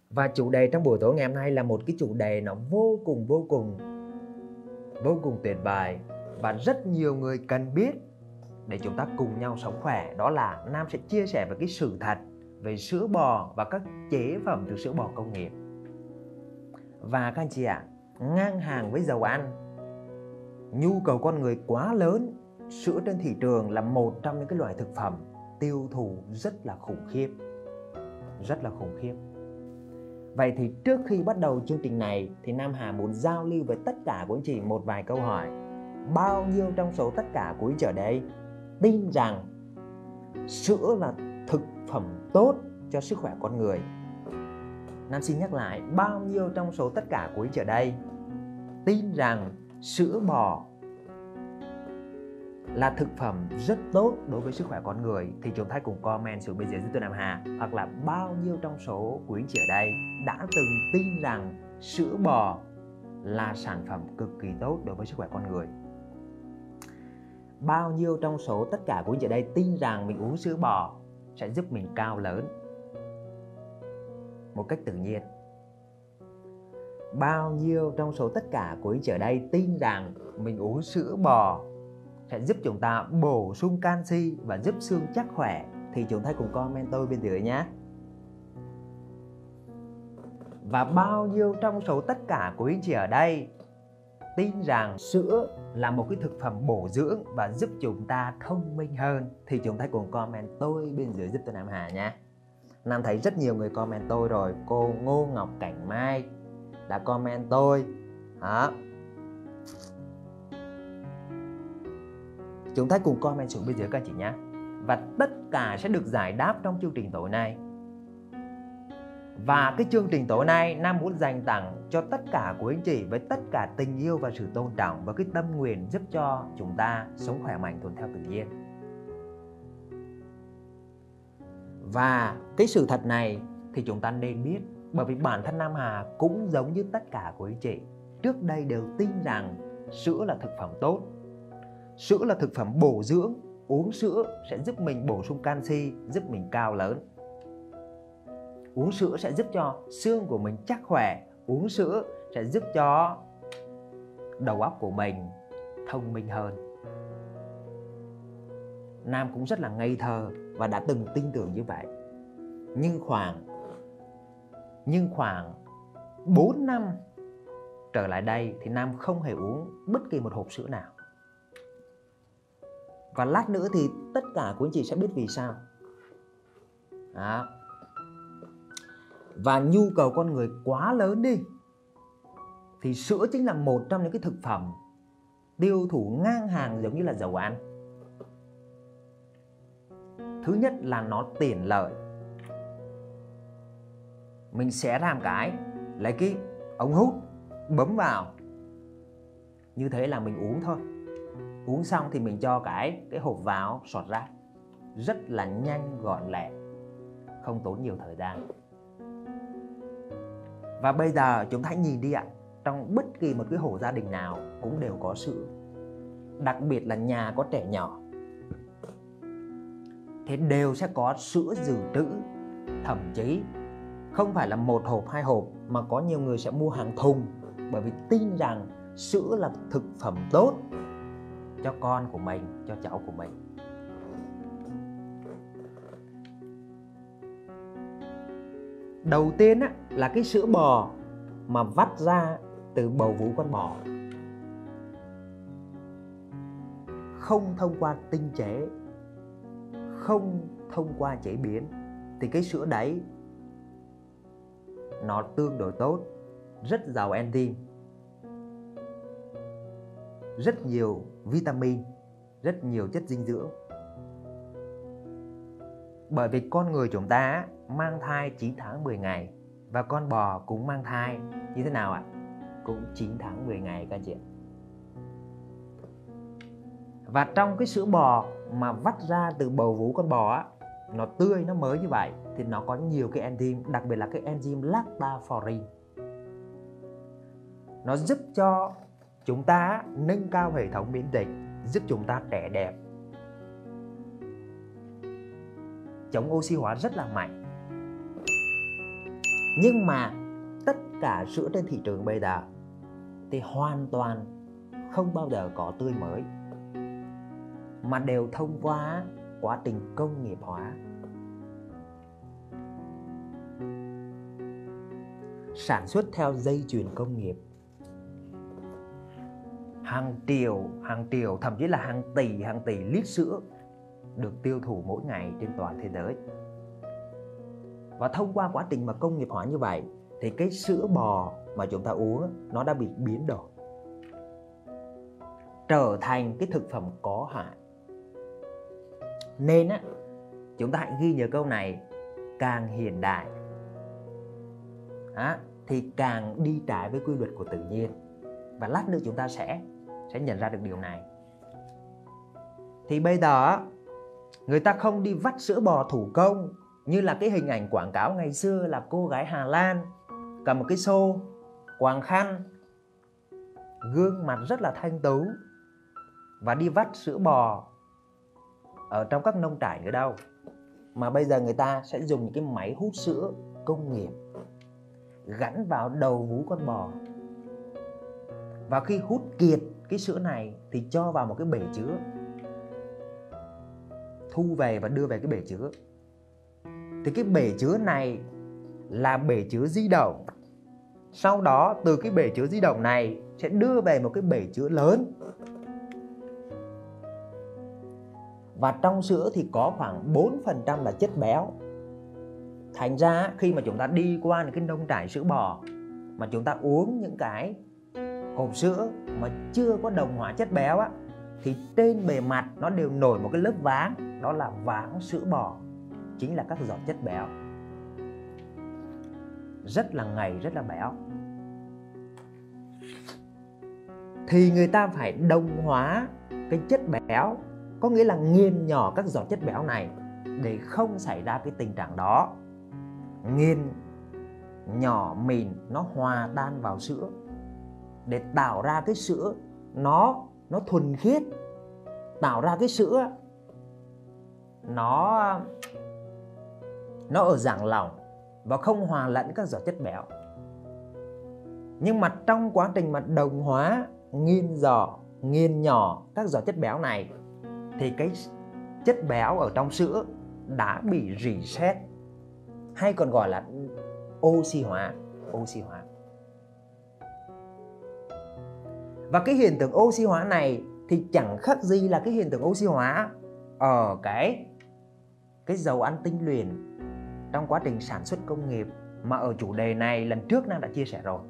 Và chủ đề trong buổi tối ngày hôm nay là một cái chủ đề nó vô cùng tuyệt vời và rất nhiều người cần biết để chúng ta cùng nhau sống khỏe. Đó là Nam sẽ chia sẻ về cái sự thật về sữa bò và các chế phẩm từ sữa bò công nghiệp. Và các anh chị ạ, ngang hàng với dầu ăn, nhu cầu con người quá lớn, sữa trên thị trường là một trong những cái loại thực phẩm tiêu thụ rất là khủng khiếp. Vậy thì trước khi bắt đầu chương trình này thì Nam Hà muốn giao lưu với tất cả của anh chị một vài câu hỏi. Bao nhiêu trong số tất cả của anh chị ở đây tin rằng sữa là thực phẩm tốt cho sức khỏe con người? Nam xin nhắc lại, bao nhiêu trong số tất cả của anh chị ở đây tin rằng sữa bò là thực phẩm rất tốt đối với sức khỏe con người? Thì chúng ta cùng comment xuống bên dưới giúp tôi Nam Hà. Hoặc là bao nhiêu trong số quý anh chị ở đây đã từng tin rằng sữa bò là sản phẩm cực kỳ tốt đối với sức khỏe con người? Bao nhiêu trong số tất cả quý anh chị ở đây tin rằng mình uống sữa bò sẽ giúp mình cao lớn một cách tự nhiên? Bao nhiêu trong số tất cả quý anh chị ở đây tin rằng mình uống sữa bò sẽ giúp chúng ta bổ sung canxi và giúp xương chắc khỏe? Thì chúng ta cùng comment tôi bên dưới nhé. Và bao nhiêu trong số tất cả quý anh chị ở đây tin rằng sữa là một cái thực phẩm bổ dưỡng và giúp chúng ta thông minh hơn? Thì chúng ta cùng comment tôi bên dưới giúp tôi Nam Hà nhé. Nam thấy rất nhiều người comment tôi rồi. Cô Ngô Ngọc Cảnh Mai đã comment tôi. Đó. Chúng ta cùng comment xuống bên dưới các chị nhé. Và tất cả sẽ được giải đáp trong chương trình tối nay. Và cái chương trình tối nay Nam muốn dành tặng cho tất cả quý anh chị với tất cả tình yêu và sự tôn trọng và cái tâm nguyện giúp cho chúng ta sống khỏe mạnh thuận theo tự nhiên. Và cái sự thật này thì chúng ta nên biết, bởi vì bản thân Nam Hà cũng giống như tất cả quý anh chị trước đây đều tin rằng sữa là thực phẩm tốt, sữa là thực phẩm bổ dưỡng, uống sữa sẽ giúp mình bổ sung canxi, giúp mình cao lớn. Uống sữa sẽ giúp cho xương của mình chắc khỏe, uống sữa sẽ giúp cho đầu óc của mình thông minh hơn. Nam cũng rất là ngây thơ và đã từng tin tưởng như vậy. Nhưng khoảng 4 năm trở lại đây thì Nam không hề uống bất kỳ một hộp sữa nào. Và lát nữa thì tất cả quý anh chị sẽ biết vì sao. Đó. Và nhu cầu con người quá lớn đi, thì sữa chính là một trong những cái thực phẩm tiêu thụ ngang hàng giống như là dầu ăn. Thứ nhất là nó tiện lợi. Mình xé ra một cái, lấy cái ống hút bấm vào, như thế là mình uống thôi. Uống xong thì mình cho cái hộp vào sọt ra. Rất là nhanh gọn lẹ, không tốn nhiều thời gian. Và bây giờ chúng ta hãy nhìn đi ạ. Trong bất kỳ một cái hộ gia đình nào cũng đều có sữa. Đặc biệt là nhà có trẻ nhỏ thì đều sẽ có sữa dự trữ. Thậm chí không phải là một hộp, 2 hộp, mà có nhiều người sẽ mua hàng thùng, bởi vì tin rằng sữa là thực phẩm tốt cho con của mình, cho cháu của mình. Đầu tiên á, là cái sữa bò mà vắt ra từ bầu vú con bò, không thông qua tinh chế, không thông qua chế biến, thì cái sữa đấy nó tương đối tốt, rất giàu enzyme, rất nhiều vitamin, rất nhiều chất dinh dưỡng. Bởi vì con người chúng ta mang thai 9 tháng 10 ngày và con bò cũng mang thai như thế nào ạ? Cũng 9 tháng 10 ngày các chị ạ. Và trong cái sữa bò mà vắt ra từ bầu vú con bò á, nó tươi, nó mới như vậy thì nó có nhiều cái enzyme, đặc biệt là cái enzyme lactoferrin. Nó giúp cho chúng ta nâng cao hệ thống miễn dịch, giúp chúng ta trẻ đẹp, chống oxy hóa rất là mạnh. Nhưng mà tất cả sữa trên thị trường bây giờ thì hoàn toàn không bao giờ có tươi mới, mà đều thông qua quá trình công nghiệp hóa. Sản xuất theo dây chuyền công nghiệp. Hàng triệu, thậm chí là hàng tỷ lít sữa được tiêu thụ mỗi ngày trên toàn thế giới. Và thông qua quá trình mà công nghiệp hóa như vậy thì cái sữa bò mà chúng ta uống nó đã bị biến đổi, trở thành cái thực phẩm có hại. Nên chúng ta hãy ghi nhớ câu này: càng hiện đại thì càng đi trái với quy luật của tự nhiên. Và lát nữa chúng ta sẽ nhận ra được điều này. Thì bây giờ người ta không đi vắt sữa bò thủ công như là cái hình ảnh quảng cáo ngày xưa là cô gái Hà Lan cầm một cái xô, quàng khăn, gương mặt rất là thanh tú và đi vắt sữa bò ở trong các nông trại nữa đâu. Mà bây giờ người ta sẽ dùng những cái máy hút sữa công nghiệp gắn vào đầu vú con bò. Và khi hút kiệt cái sữa này thì cho vào một cái bể chứa, thu về và đưa về cái bể chứa. Thì cái bể chứa này là bể chứa di động. Sau đó từ cái bể chứa di động này sẽ đưa về một cái bể chứa lớn. Và trong sữa thì có khoảng 4% là chất béo. Thành ra khi mà chúng ta đi qua những cái nông trại sữa bò mà chúng ta uống những cái hộp sữa mà chưa có đồng hóa chất béo thì trên bề mặt nó đều nổi một cái lớp váng, đó là váng sữa bò, chính là các giọt chất béo. Rất là ngậy, rất là béo. Thì người ta phải đồng hóa cái chất béo, có nghĩa là nghiền nhỏ các giọt chất béo này để không xảy ra cái tình trạng đó. Nghiền nhỏ mịn nó hòa tan vào sữa để tạo ra cái sữa nó thuần khiết, tạo ra cái sữa nó ở dạng lỏng và không hòa lẫn các giọt chất béo. Nhưng mà trong quá trình mà đồng hóa, nghiền nhỏ các giọt chất béo này thì cái chất béo ở trong sữa đã bị reset, hay còn gọi là oxy hóa. Và cái hiện tượng oxy hóa này thì chẳng khác gì là cái hiện tượng oxy hóa ở cái dầu ăn tinh luyện trong quá trình sản xuất công nghiệp, mà ở chủ đề này lần trước Nam đã chia sẻ rồi.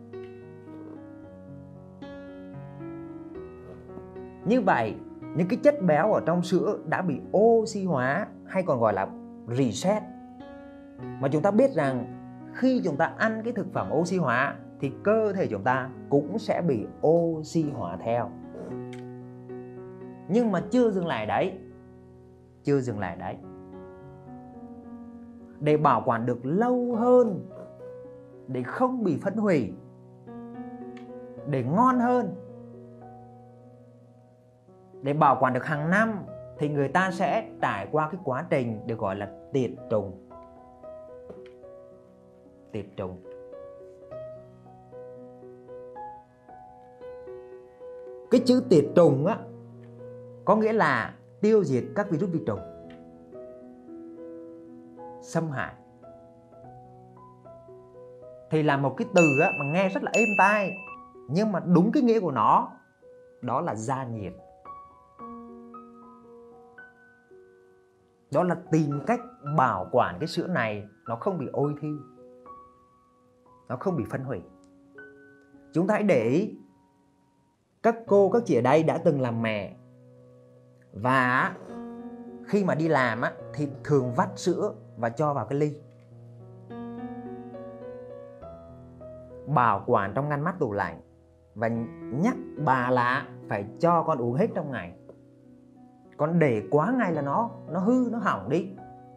Như vậy, những cái chất béo ở trong sữa đã bị oxy hóa, hay còn gọi là reset. Mà chúng ta biết rằng khi chúng ta ăn cái thực phẩm oxy hóa thì cơ thể chúng ta cũng sẽ bị oxy hóa theo. Nhưng mà chưa dừng lại đấy. Để bảo quản được lâu hơn, để không bị phân hủy, để ngon hơn, để bảo quản được hàng năm thì người ta sẽ trải qua cái quá trình được gọi là tiệt trùng. Cái chữ tiệt trùng có nghĩa là tiêu diệt các virus vi trùng xâm hại. Thì là một cái từ mà nghe rất là êm tai, nhưng mà đúng cái nghĩa của nó đó là gia nhiệt. Đó là tìm cách bảo quản cái sữa này nó không bị ôi thiêu, nó không bị phân hủy. Chúng ta hãy để ý, các cô, các chị ở đây đã từng làm mẹ, và khi mà đi làm thì thường vắt sữa và cho vào cái ly, bảo quản trong ngăn mát tủ lạnh, và nhắc bà là phải cho con uống hết trong ngày. Còn để quá ngày là nó hư, nó hỏng đi.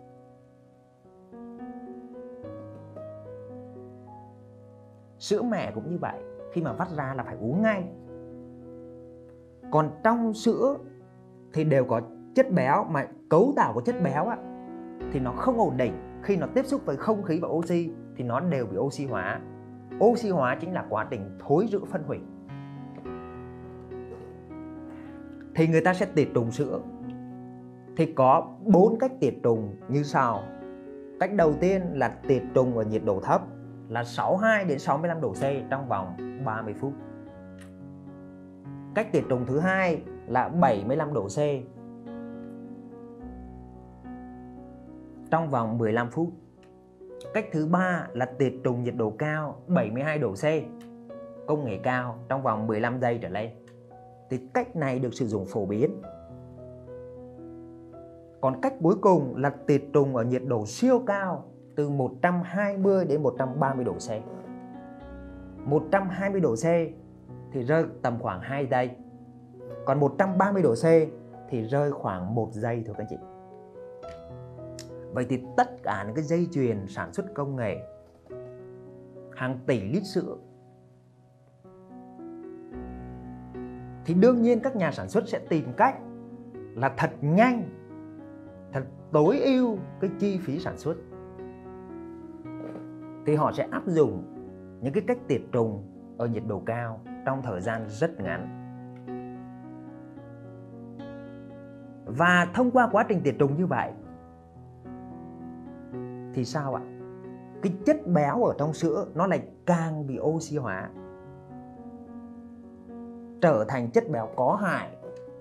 Sữa mẹ cũng như vậy, khi mà vắt ra là phải uống ngay. Còn trong sữa thì đều có chất béo, mà cấu tạo của chất béo thì nó không ổn định. Khi nó tiếp xúc với không khí và oxy thì nó đều bị oxy hóa. Oxy hóa chính là quá trình thối rữa phân hủy. Thì người ta sẽ tiệt trùng sữa. Thì có 4 cách tiệt trùng như sau. Cách đầu tiên là tiệt trùng ở nhiệt độ thấp là 62 đến 65 độ C trong vòng 30 phút. Cách tiệt trùng thứ hai là 75 độ C trong vòng 15 phút. Cách thứ ba là tiệt trùng nhiệt độ cao 72 độ C, công nghệ cao, trong vòng 15 giây trở lên. Thì cách này được sử dụng phổ biến. Còn cách cuối cùng là tiệt trùng ở nhiệt độ siêu cao từ 120 đến 130 độ C. 120 độ C thì rơi tầm khoảng 2 giây. Còn 130 độ C thì rơi khoảng 1 giây thôi các anh chị. Vậy thì tất cả những cái dây chuyền sản xuất công nghệ hàng tỷ lít sữa thì đương nhiên các nhà sản xuất sẽ tìm cách là thật nhanh, thật tối ưu cái chi phí sản xuất. Thì họ sẽ áp dụng những cái cách tiệt trùng ở nhiệt độ cao trong thời gian rất ngắn. Và thông qua quá trình tiệt trùng như vậy thì sao ạ? Cái chất béo ở trong sữa nó lại càng bị oxy hóa, trở thành chất béo có hại.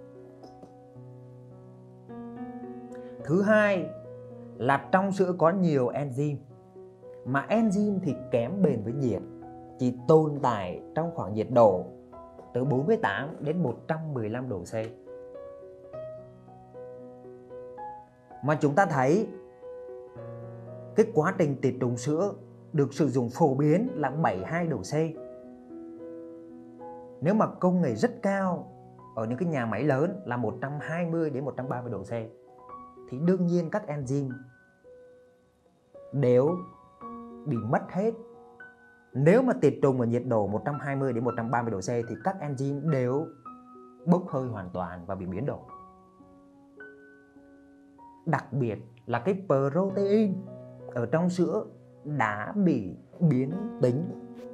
Thứ hai là trong sữa có nhiều enzyme, mà enzyme thì kém bền với nhiệt, chỉ tồn tại trong khoảng nhiệt độ từ 48 đến 115 độ C. Mà chúng ta thấy cái quá trình tiệt trùng sữa được sử dụng phổ biến là 72 độ C. Nếu mà công nghệ rất cao ở những cái nhà máy lớn là 120 đến 130 độ C thì đương nhiên các enzyme đều bị mất hết. Nếu mà tiệt trùng ở nhiệt độ 120 đến 130 độ C thì các enzyme đều bốc hơi hoàn toàn và bị biến đổi. Đặc biệt là cái protein ở trong sữa đã bị biến tính.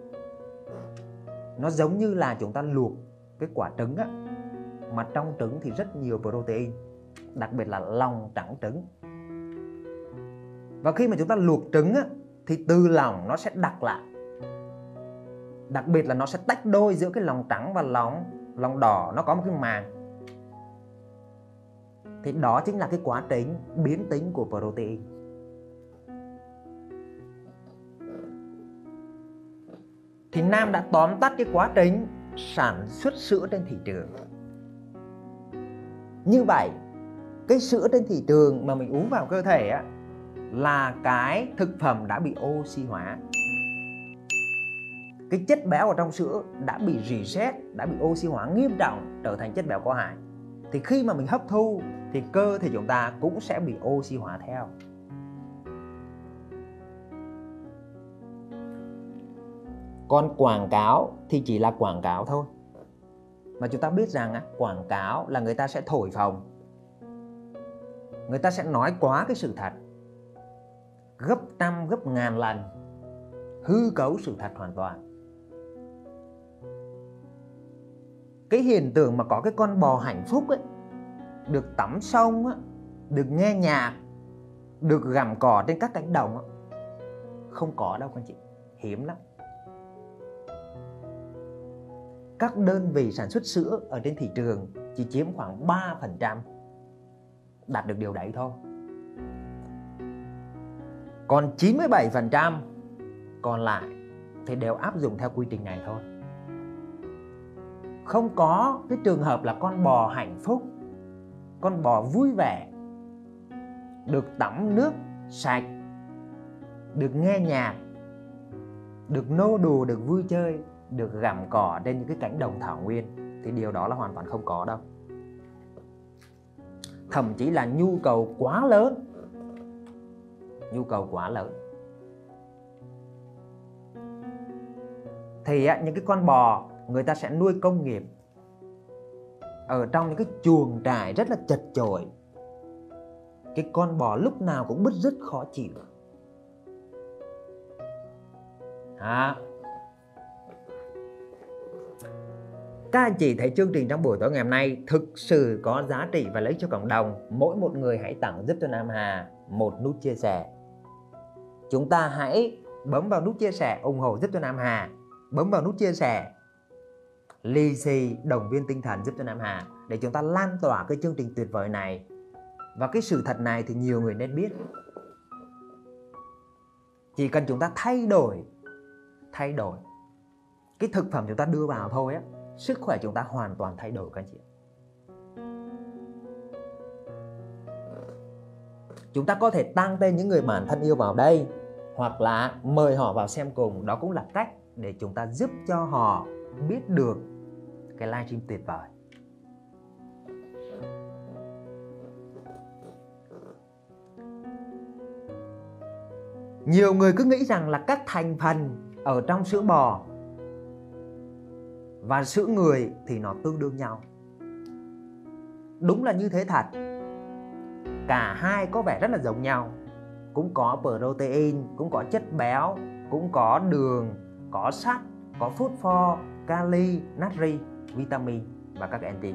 Nó giống như là chúng ta luộc cái quả trứng á, mà trong trứng thì rất nhiều protein, đặc biệt là lòng trắng trứng. Và khi mà chúng ta luộc trứng á, thì từ lòng nó sẽ đặc lại. Đặc biệt là nó sẽ tách đôi giữa cái lòng trắng và lòng đỏ, nó có một cái màng. Thì đó chính là cái quá trình biến tính của protein. Thì Nam đã tóm tắt cái quá trình sản xuất sữa trên thị trường. Như vậy, cái sữa trên thị trường mà mình uống vào cơ thể á, là cái thực phẩm đã bị oxy hóa. Cái chất béo ở trong sữa đã bị reset, đã bị oxy hóa nghiêm trọng, trở thành chất béo có hại. Thì khi mà mình hấp thu thì cơ thể chúng ta cũng sẽ bị oxy hóa theo. Còn quảng cáo thì chỉ là quảng cáo thôi. Mà chúng ta biết rằng quảng cáo là người ta sẽ thổi phồng, người ta sẽ nói quá cái sự thật, gấp trăm gấp ngàn lần, hư cấu sự thật hoàn toàn. Cái hiện tượng mà có cái con bò hạnh phúc ấy, được tắm sông á, được nghe nhạc, được gặm cỏ trên các cánh đồng á, không có đâu các anh chị, hiếm lắm. Các đơn vị sản xuất sữa ở trên thị trường chỉ chiếm khoảng 3% đạt được điều đấy thôi. Còn 97% còn lại thì đều áp dụng theo quy trình này thôi. Không có cái trường hợp là con bò hạnh phúc, con bò vui vẻ, được tắm nước sạch, được nghe nhạc, được nô đùa, được vui chơi, được gặm cỏ trên những cái cánh đồng thảo nguyên. Thì điều đó là hoàn toàn không có đâu. Thậm chí là nhu cầu quá lớn. Nhu cầu quá lớn. Thì những cái con bò người ta sẽ nuôi công nghiệp ở trong những cái chuồng trại rất là chật chội. Cái con bò lúc nào cũng bứt rứt khó chịu. Đó. Các anh chị thấy chương trình trong buổi tối ngày hôm nay thực sự có giá trị và lợi ích cho cộng đồng. Mỗi một người hãy tặng giúp cho Nam Hà một nút chia sẻ. Chúng ta hãy bấm vào nút chia sẻ ủng hộ giúp cho Nam Hà, bấm vào nút chia sẻ lì xì động viên tinh thần giúp cho Nam Hà, để chúng ta lan tỏa cái chương trình tuyệt vời này. Và cái sự thật này thì nhiều người nên biết. Chỉ cần chúng ta thay đổi cái thực phẩm chúng ta đưa vào thôi á, sức khỏe chúng ta hoàn toàn thay đổi các anh chị. Chúng ta có thể tăng tên những người bạn thân yêu vào đây, hoặc là mời họ vào xem cùng. Đó cũng là cách để chúng ta giúp cho họ biết được cái livestream tuyệt vời. Nhiều người cứ nghĩ rằng là các thành phần ở trong sữa bò và sữa người thì nó tương đương nhau. Đúng là như thế thật. Cả hai có vẻ rất là giống nhau. Cũng có protein, cũng có chất béo, cũng có đường, có sắt, có phosphor, kali, natri, vitamin và các enzyme.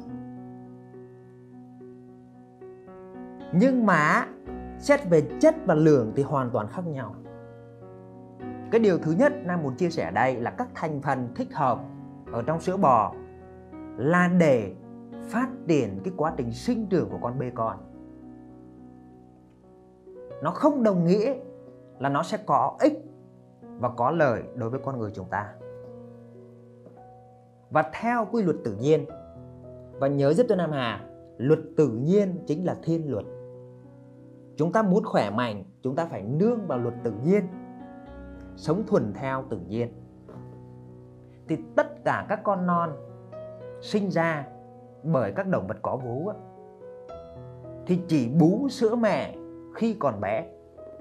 Nhưng mà xét về chất và lượng thì hoàn toàn khác nhau. Cái điều thứ nhất Nam muốn chia sẻ ở đây là các thành phần thích hợp ở trong sữa bò là để phát triển cái quá trình sinh trưởng của con bê con. Nó không đồng nghĩa là nó sẽ có ích và có lợi đối với con người chúng ta. Và theo quy luật tự nhiên, và nhớ giúp cho Nam Hà, luật tự nhiên chính là thiên luật. Chúng ta muốn khỏe mạnh, chúng ta phải nương vào luật tự nhiên, sống thuần theo tự nhiên. Thì tất cả các con non sinh ra bởi các động vật có vú thì chỉ bú sữa mẹ khi còn bé.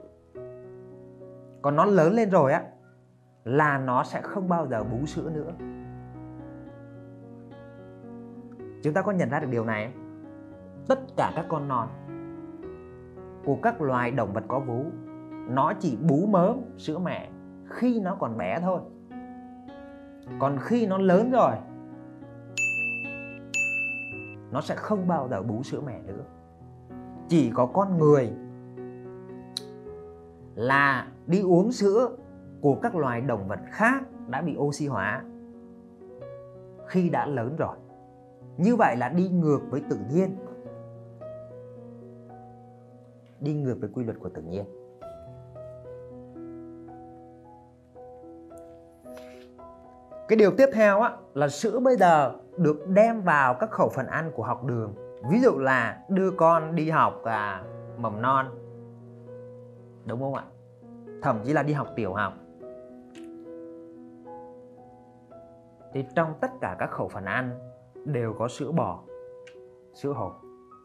Còn nó lớn lên rồi là nó sẽ không bao giờ bú sữa nữa. Chúng ta có nhận ra được điều này không? Tất cả các con non của các loài động vật có vú, nó chỉ bú mớm sữa mẹ khi nó còn bé thôi. Còn khi nó lớn rồi, nó sẽ không bao giờ bú sữa mẹ nữa. Chỉ có con người là đi uống sữa của các loài động vật khác đã bị oxy hóa khi đã lớn rồi. Như vậy là đi ngược với tự nhiên, đi ngược với quy luật của tự nhiên. Cái điều tiếp theo là sữa bây giờ được đem vào các khẩu phần ăn của học đường. Ví dụ là đưa con đi học mầm non, đúng không ạ? Thậm chí là đi học tiểu học. Thì trong tất cả các khẩu phần ăn đều có sữa bò, sữa hộp.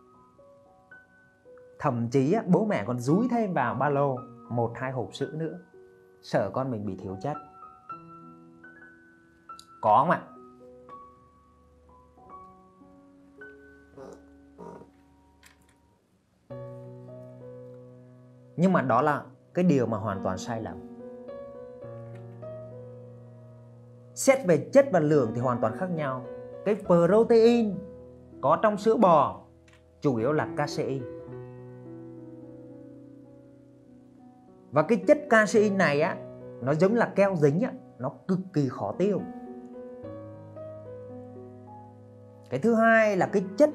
Thậm chí bố mẹ còn dúi thêm vào ba lô 1-2 hộp sữa nữa, sợ con mình bị thiếu chất. Có không ạ? Nhưng mà đó là cái điều mà hoàn toàn sai lầm. Xét về chất và lượng thì hoàn toàn khác nhau. Cái protein có trong sữa bò chủ yếu là casein. Và cái chất casein này nó giống là keo dính nó cực kỳ khó tiêu. Cái thứ hai là cái chất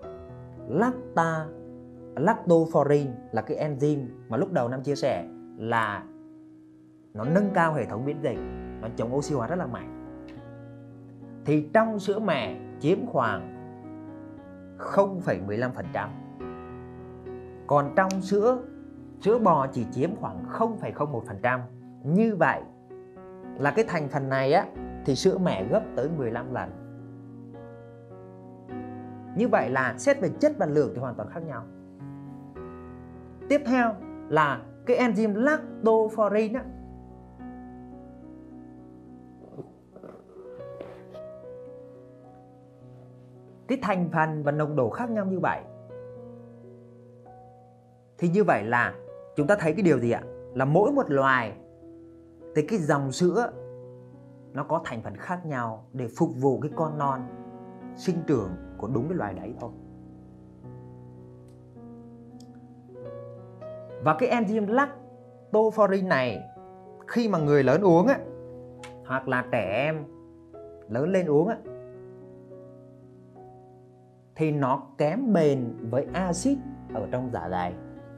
lactoferrin là cái enzyme mà lúc đầu Nam chia sẻ là nó nâng cao hệ thống miễn dịch, nó chống oxy hóa rất là mạnh. Thì trong sữa mẹ chiếm khoảng 0,15%. Còn trong sữa bò chỉ chiếm khoảng 0,01%. Như vậy là cái thành phần này thì sữa mẹ gấp tới 15 lần. Như vậy là xét về chất và lượng thì hoàn toàn khác nhau. Tiếp theo là cái enzyme lactoferrin cái thành phần và nồng độ khác nhau như vậy. Thì như vậy là chúng ta thấy cái điều gì ạ? Là mỗi một loài thì cái dòng sữa nó có thành phần khác nhau để phục vụ cái con non sinh trưởng của đúng cái loài đấy thôi. Và cái enzyme lactoferrin này khi mà người lớn uống á, hoặc là trẻ em lớn lên uống á, thì nó kém bền với axit ở trong dạ dày,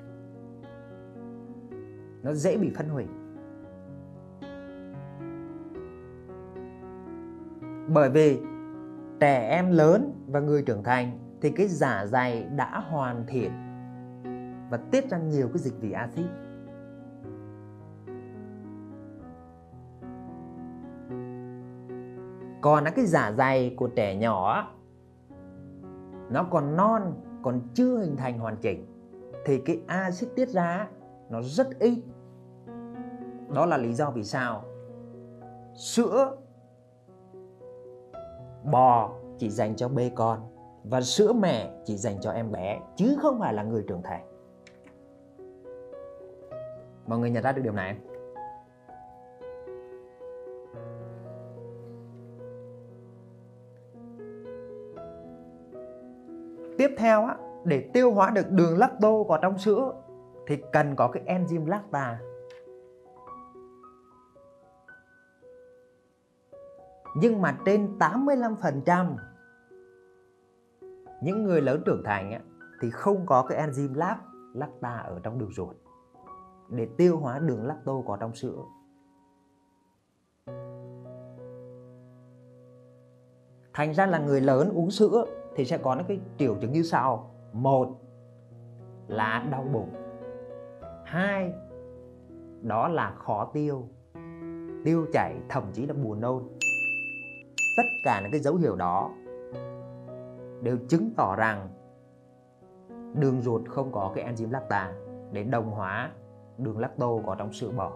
nó dễ bị phân hủy. Bởi vì trẻ em lớn và người trưởng thành thì cái dạ dày đã hoàn thiện và tiết ra nhiều cái dịch vị axit. Còn cái dạ dày của trẻ nhỏ nó còn non, còn chưa hình thành hoàn chỉnh thì cái axit tiết ra nó rất ít. Đó là lý do vì sao sữa bò chỉ dành cho bê con và sữa mẹ chỉ dành cho em bé, chứ không phải là người trưởng thành. Mọi người nhận ra được điều này? Tiếp theo á, để tiêu hóa được đường lacto có trong sữa thì cần có cái enzyme lactase. Nhưng mà trên 85% những người lớn trưởng thành á, thì không có cái enzyme lactase ở trong đường ruột để tiêu hóa đường lacto có trong sữa. Thành ra là người lớn uống sữa thì sẽ có những cái triệu chứng như sau. Một là đau bụng. Hai, đó là khó tiêu, tiêu chảy, thậm chí là buồn nôn. Tất cả những cái dấu hiệu đó đều chứng tỏ rằng đường ruột không có cái enzyme lactase để đồng hóa đường lacto có trong sữa bò.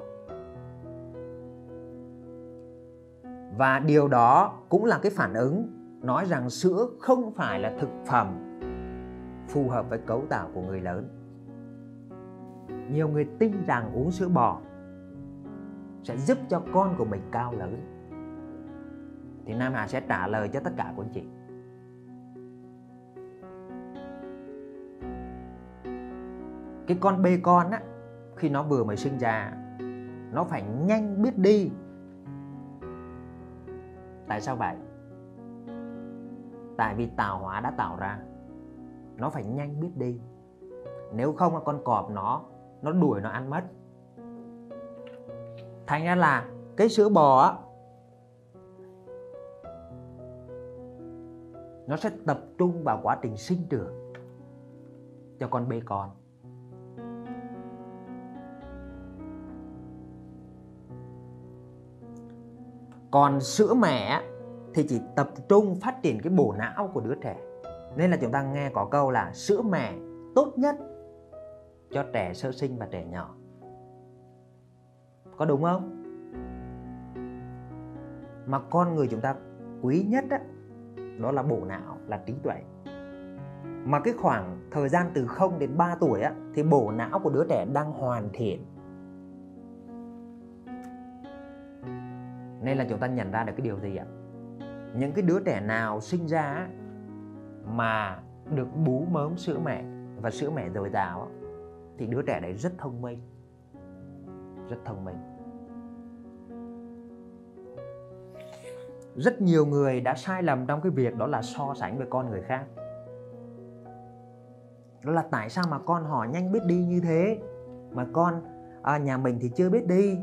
Và điều đó cũng là cái phản ứng nói rằng sữa không phải là thực phẩm phù hợp với cấu tạo của người lớn. Nhiều người tin rằng uống sữa bò sẽ giúp cho con của mình cao lớn. Thì Nam Hà sẽ trả lời cho tất cả của anh chị. Cái con bê con á, khi nó vừa mới sinh ra, nó phải nhanh biết đi. Tại sao vậy? Tại vì tạo hóa đã tạo ra, nó phải nhanh biết đi. Nếu không con cọp nó đuổi nó ăn mất. Thành ra là cái sữa bò á, nó sẽ tập trung vào quá trình sinh trưởng cho con bê con. Còn sữa mẹ thì chỉ tập trung phát triển cái bộ não của đứa trẻ. Nên là chúng ta nghe có câu là sữa mẹ tốt nhất cho trẻ sơ sinh và trẻ nhỏ. Có đúng không? Mà con người chúng ta quý nhất á, đó là bộ não, là trí tuệ. Mà cái khoảng thời gian từ 0 đến 3 tuổi á, thì bộ não của đứa trẻ đang hoàn thiện. Nên là chúng ta nhận ra được cái điều gì ạ? Những cái đứa trẻ nào sinh ra mà được bú mớm sữa mẹ và sữa mẹ dồi dào thì đứa trẻ đấy rất thông minh. Rất thông minh. Rất nhiều người đã sai lầm trong cái việc đó là so sánh với con người khác. Đó là tại sao mà con họ nhanh biết đi như thế mà con nhà mình thì chưa biết đi.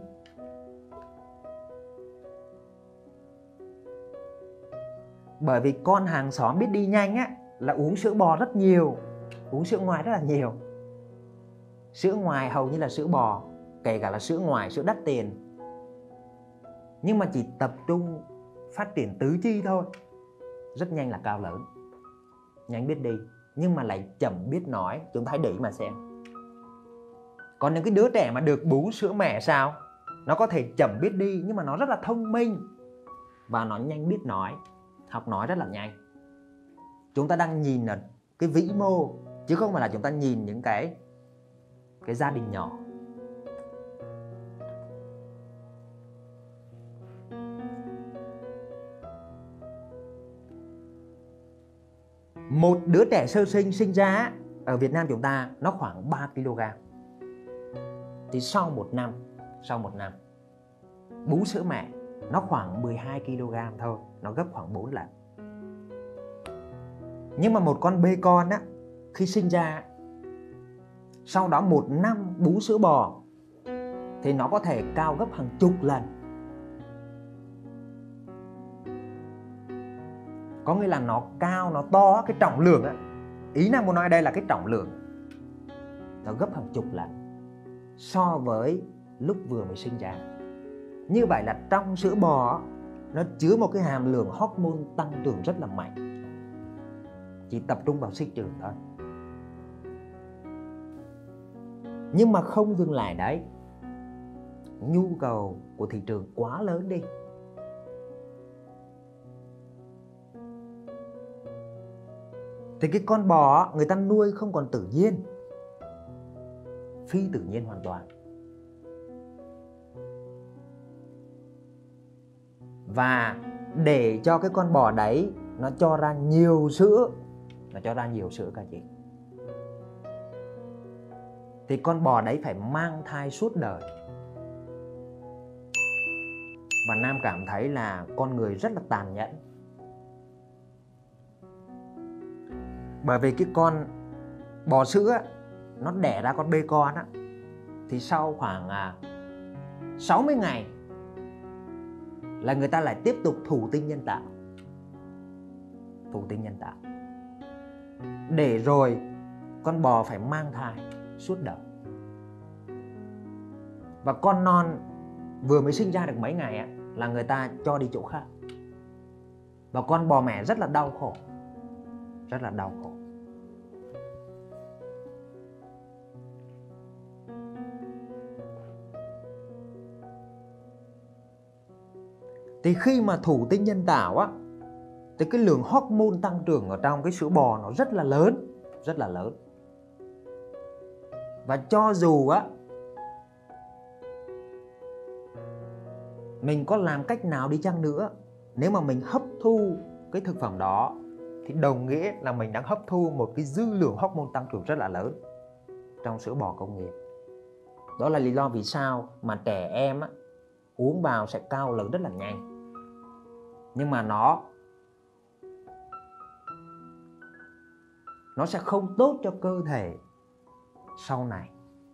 Bởi vì con hàng xóm biết đi nhanh á, là uống sữa bò rất nhiều, uống sữa ngoài rất là nhiều. Sữa ngoài hầu như là sữa bò, kể cả là sữa ngoài, sữa đắt tiền. Nhưng mà chỉ tập trung phát triển tứ chi thôi, rất nhanh là cao lớn, nhanh biết đi, nhưng mà lại chậm biết nói. Chúng ta hãy để ý mà xem. Còn những cái đứa trẻ mà được bú sữa mẹ sao? Nó có thể chậm biết đi nhưng mà nó rất là thông minh và nó nhanh biết nói, học nói rất là nhanh. Chúng ta đang nhìn ở cái vĩ mô chứ không phải là chúng ta nhìn những cái gia đình nhỏ. Một đứa trẻ sơ sinh sinh ra ở Việt Nam chúng ta nó khoảng 3 kg. Thì sau một năm bú sữa mẹ nó khoảng 12 kg thôi, nó gấp khoảng 4 lần. Nhưng mà một con bê con á, khi sinh ra, sau đó 1 năm bú sữa bò thì nó có thể cao gấp hàng chục lần. Có nghĩa là nó cao, nó to, cái trọng lượng á, ý Nam muốn nói đây là cái trọng lượng nó gấp hàng chục lần so với lúc vừa mới sinh ra. Như vậy là trong sữa bò nó chứa một cái hàm lượng hormone tăng trưởng rất là mạnh, chỉ tập trung vào sinh trưởng thôi. Nhưng mà không dừng lại đấy, nhu cầu của thị trường quá lớn đi, thì cái con bò người ta nuôi không còn tự nhiên, phi tự nhiên hoàn toàn. Và để cho cái con bò đấy nó cho ra nhiều sữa, các chị, thì con bò đấy phải mang thai suốt đời. Và Nam cảm thấy là con người rất là tàn nhẫn. Bởi vì cái con bò sữa nó đẻ ra con bê con á, thì sau khoảng 60 ngày là người ta lại tiếp tục thụ tinh nhân tạo. Để rồi con bò phải mang thai suốt đời. Và con non vừa mới sinh ra được mấy ngày á, là người ta cho đi chỗ khác. Và con bò mẹ rất là đau khổ. Thì khi mà thụ tinh nhân tạo á, thì cái lượng hormone tăng trưởng ở trong cái sữa bò nó rất là lớn. Và cho dù á mình có làm cách nào đi chăng nữa, nếu mà mình hấp thu cái thực phẩm đó thì đồng nghĩa là mình đang hấp thu một cái dư lượng hormone tăng trưởng rất là lớn trong sữa bò công nghiệp. Đó là lý do vì sao mà trẻ em á, uống vào sẽ cao lớn rất là nhanh. Nhưng mà nó sẽ không tốt cho cơ thể sau này.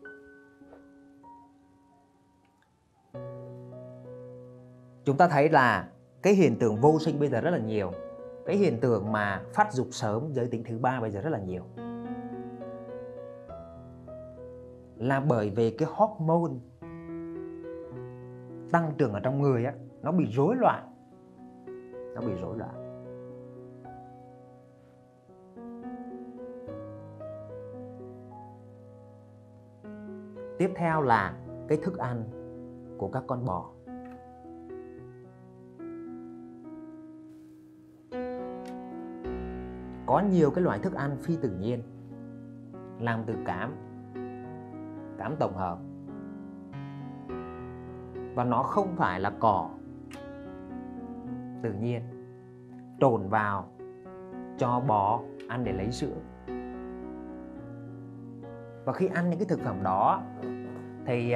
Chúng ta thấy là cái hiện tượng vô sinh bây giờ rất là nhiều. Cái hiện tượng mà phát dục sớm, giới tính thứ 3 bây giờ rất là nhiều. Là bởi vì cái hormone tăng trưởng ở trong người á, nó bị rối loạn. Tiếp theo là cái thức ăn của các con bò. Có nhiều cái loại thức ăn phi tự nhiên làm từ cám tổng hợp. Và nó không phải là cỏ tự nhiên trộn vào cho bò ăn để lấy sữa. Và khi ăn những cái thực phẩm đó thì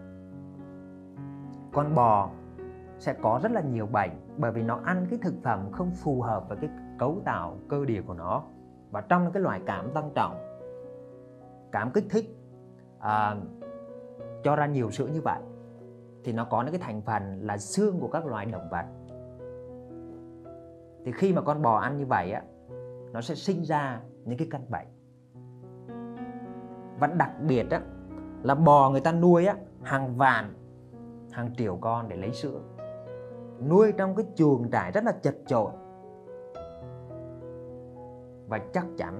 con bò sẽ có rất là nhiều bệnh, bởi vì nó ăn cái thực phẩm không phù hợp với cái cấu tạo cơ địa của nó. Và trong cái loại cám tăng trọng, cám kích thích cho ra nhiều sữa như vậy, thì nó có những cái thành phần là xương của các loài động vật. Thì khi mà con bò ăn như vậy á, nó sẽ sinh ra những cái căn bệnh. Và đặc biệt á, là bò người ta nuôi á, hàng vạn, hàng triệu con để lấy sữa, nuôi trong cái chuồng trại rất là chật chội. Và chắc chắn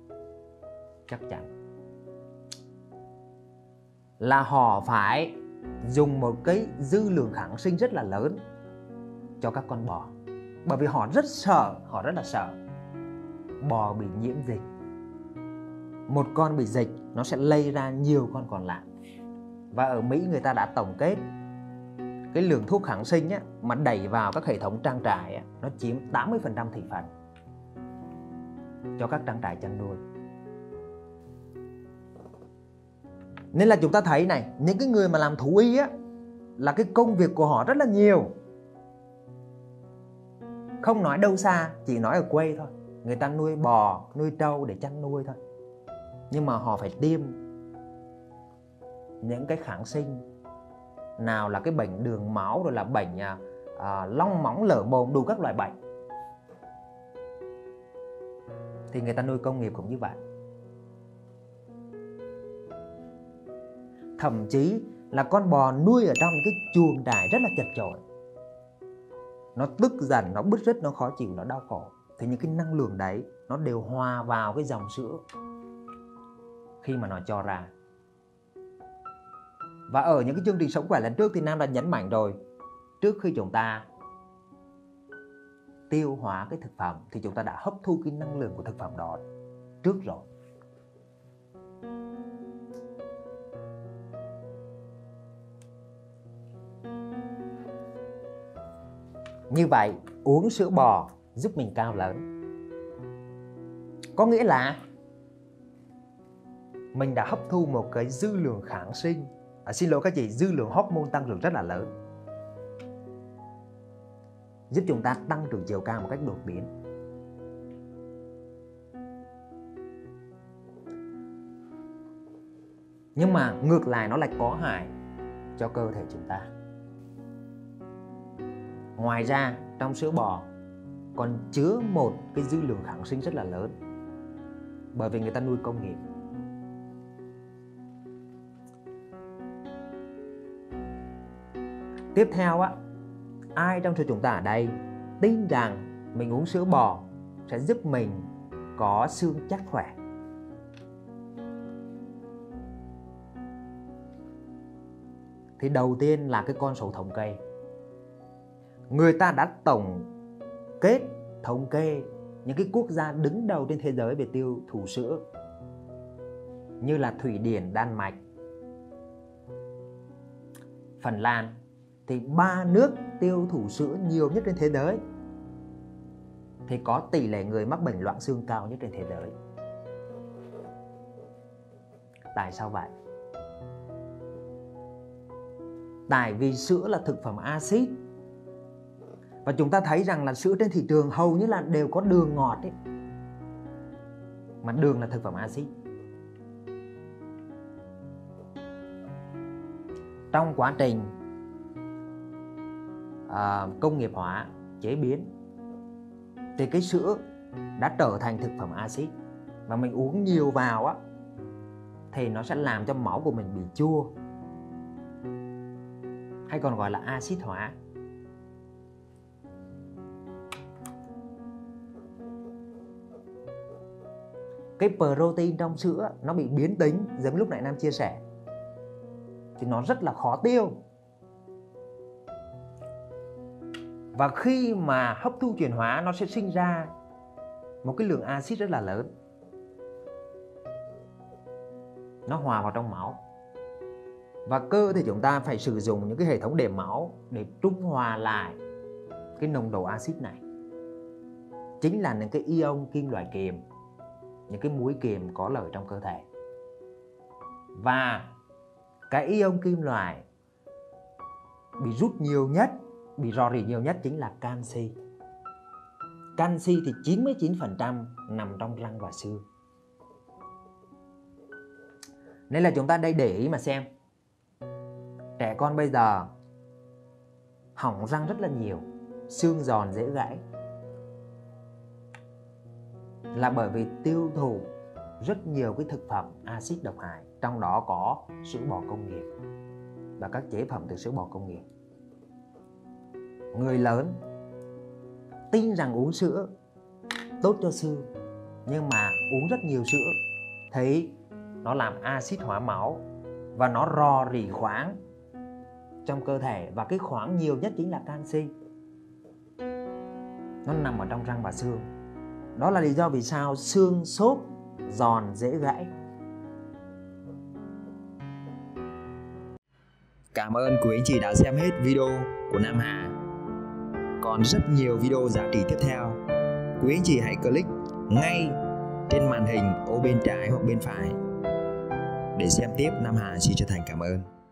là họ phải dùng một cái dư lượng kháng sinh rất là lớn cho các con bò. Bởi vì họ rất là sợ bò bị nhiễm dịch. Một con bị dịch nó sẽ lây ra nhiều con còn lại. Và ở Mỹ người ta đã tổng kết cái lượng thuốc kháng sinh á, mà đẩy vào các hệ thống trang trại á, nó chiếm 80% thị phần. cho các trang trại chăn nuôi. Nên là chúng ta thấy này, những cái người mà làm thú y á, là cái công việc của họ rất là nhiều. Không nói đâu xa, chỉ nói ở quê thôi. Người ta nuôi bò, nuôi trâu để chăn nuôi thôi. Nhưng mà họ phải tiêm những cái kháng sinh. Nào là cái bệnh đường máu, rồi là bệnh long móng lở mồm, đủ các loại bệnh. Thì người ta nuôi công nghiệp cũng như vậy. Thậm chí là con bò nuôi ở trong những cái chuồng trại rất là chật chội. Nó tức giận, nó bứt rứt, nó khó chịu, nó đau khổ. Thì những cái năng lượng đấy nó đều hòa vào cái dòng sữa khi mà nó cho ra. Và ở những cái chương trình Sống Khỏe lần trước thì Nam đã nhấn mạnh rồi, trước khi chúng ta tiêu hóa cái thực phẩm thì chúng ta đã hấp thu cái năng lượng của thực phẩm đó trước rồi. Như vậy, uống sữa bò giúp mình cao lớn. Có nghĩa là mình đã hấp thu một cái dư lượng kháng sinh, xin lỗi các chị, dư lượng hormone tăng trưởng rất là lớn, giúp chúng ta tăng trưởng chiều cao một cách đột biến. Nhưng mà ngược lại nó lại có hại cho cơ thể chúng ta. Ngoài ra trong sữa bò còn chứa một cái dư lượng kháng sinh rất là lớn, bởi vì người ta nuôi công nghiệp. Tiếp theo á, ai trong số chúng ta ở đây tin rằng mình uống sữa bò sẽ giúp mình có xương chắc khỏe? Thì đầu tiên là cái con số thống kê. Người ta đã tổng kết thống kê những cái quốc gia đứng đầu trên thế giới về tiêu thụ sữa, như là Thụy Điển, Đan Mạch, Phần Lan. Thì 3 nước tiêu thụ sữa nhiều nhất trên thế giới thì có tỷ lệ người mắc bệnh loãng xương cao nhất trên thế giới. Tại sao vậy? Tại vì sữa là thực phẩm axit. Và chúng ta thấy rằng là sữa trên thị trường hầu như là đều có đường ngọt ấy. Mà đường là thực phẩm axit. Trong quá trình công nghiệp hóa, chế biến thì cái sữa đã trở thành thực phẩm axit. Và mình uống nhiều vào á thì nó sẽ làm cho máu của mình bị chua, hay còn gọi là axit hóa. Cái protein trong sữa nó bị biến tính, giống lúc nãy Nam chia sẻ, thì nó rất là khó tiêu. Và khi mà hấp thu chuyển hóa, nó sẽ sinh ra một cái lượng axit rất là lớn. Nó hòa vào trong máu. Và cơ thể chúng ta phải sử dụng những cái hệ thống đệm máu để trung hòa lại cái nồng độ axit này. Chính là những cái ion kim loại kiềm, những cái muối kiềm có lợi trong cơ thể. Và cái ion kim loại bị rút nhiều nhất, bị rò rỉ nhiều nhất chính là canxi. Canxi thì 99% nằm trong răng và xương. Nên là chúng ta đây để ý mà xem. Trẻ con bây giờ hỏng răng rất là nhiều, xương giòn dễ gãy, là bởi vì tiêu thụ rất nhiều cái thực phẩm axit độc hại, trong đó có sữa bò công nghiệp và các chế phẩm từ sữa bò công nghiệp. Người lớn tin rằng uống sữa tốt cho xương, nhưng mà uống rất nhiều sữa thấy nó làm axit hóa máu và nó rò rỉ khoáng trong cơ thể, và cái khoáng nhiều nhất chính là canxi. Nó nằm ở trong răng và xương. Đó là lý do vì sao xương xốp, giòn, dễ gãy. Cảm ơn quý anh chị đã xem hết video của Nam Hà. Còn rất nhiều video giá trị tiếp theo. Quý anh chị hãy click ngay trên màn hình ô bên trái hoặc bên phải. Để xem tiếp, Nam Hà xin chân thành cảm ơn.